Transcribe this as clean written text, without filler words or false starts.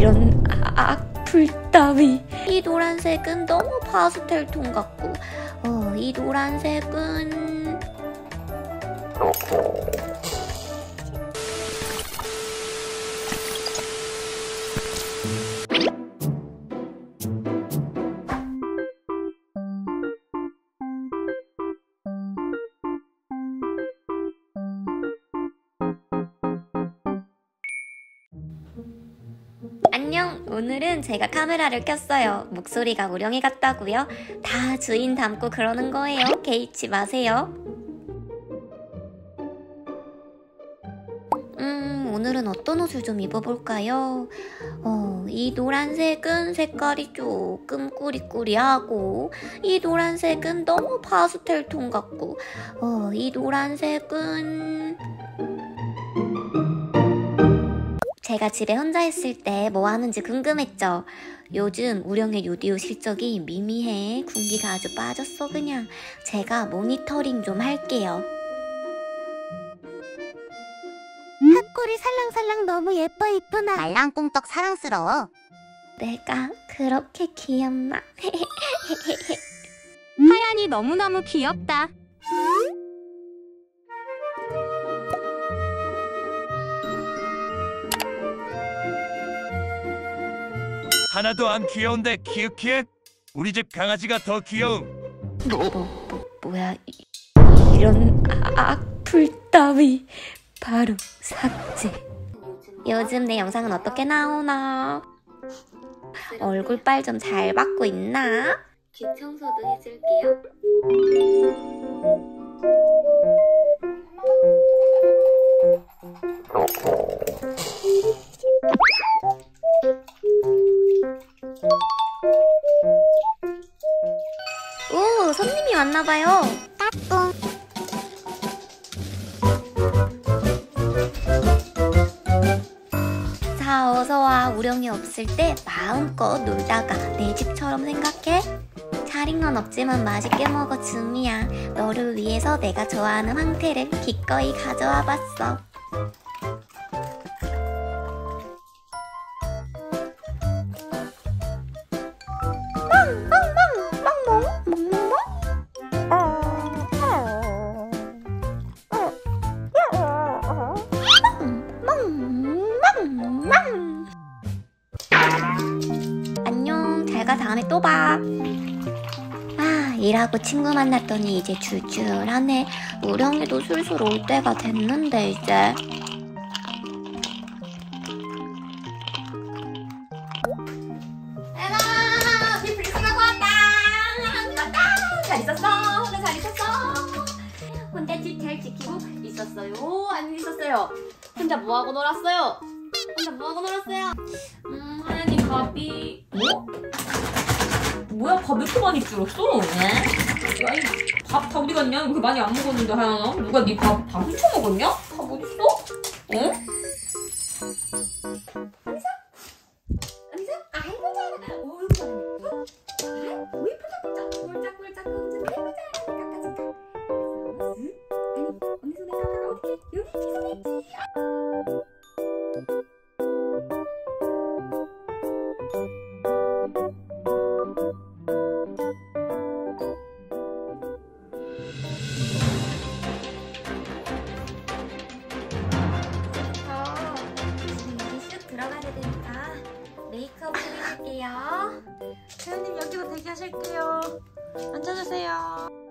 이런 악플 따위. 이 노란색은 너무 파스텔 톤 같고, 이 노란색은 안녕! 오늘은 제가 카메라를 켰어요. 목소리가 우렁이 같다고요? 다 주인 닮고 그러는 거예요. 개의치 마세요. 오늘은 어떤 옷을 좀 입어볼까요? 이 노란색은 색깔이 조금 꾸리꾸리하고, 이 노란색은 너무 파스텔 톤 같고, 이 노란색은 제가 집에 혼자 있을 때 뭐 하는지 궁금했죠? 요즘 우령의 요디오 실적이 미미해. 군기가 아주 빠졌어 그냥. 제가 모니터링 좀 할게요. 핫꼬리 살랑살랑 너무 예뻐 이쁘나. 말랑꽁떡 사랑스러워. 내가 그렇게 귀엽나? 하얀이 너무너무 귀엽다. 하나도 안 귀여운데 키읔키읔? 우리 집 강아지가 더 귀여움. 뭐야 이런 악플 따위. 바로 삭제. 요즘 내 영상은 어떻게 나오나? 얼굴빨 좀 잘 받고 있나? 귀 청소도 해줄게요. 오, 손님이 왔나봐요. 까꿍. 자, 어서와. 우령이 없을 때 마음껏 놀다가 내 집처럼 생각해. 차린 건 없지만 맛있게 먹어 줌이야. 너를 위해서 내가 좋아하는 황태를 기꺼이 가져와 봤어. 안녕, 잘 가. 다음에 또 봐. 아, 일하고 친구 만났더니 이제 줄줄하네. 우령이도 슬슬 올 때가 됐는데 이제. 에나, 우리 불쌍하고 왔다. 잘 있었어? 오늘 잘 있었어? 혼자 집 잘 지키고 있었어요? 안 있었어요? 혼자 뭐하고 놀았어요? 하연이 밥이 뭐? 뭐야 밥 왜 이렇게 많이 줄었어? 네? 야이 밥 다 어디 갔냐? 왜 이렇게 많이 안 먹었는데 하연아? 누가 네 밥 다 훔쳐 먹었냐? 밥 어딨어? 어? 아니죠? 아이고 잘해. 어이구 잘해. 아이고 예쁘다. 꿀짝꿀짝 아이고 잘해. 깎아줄까? 아니 언니 손에 깎아가 어디? 여기 손에 있지. 들어가야 되니까 메이크업 좀 해줄게요. 하연님 여기서 대기하실게요. 앉아주세요.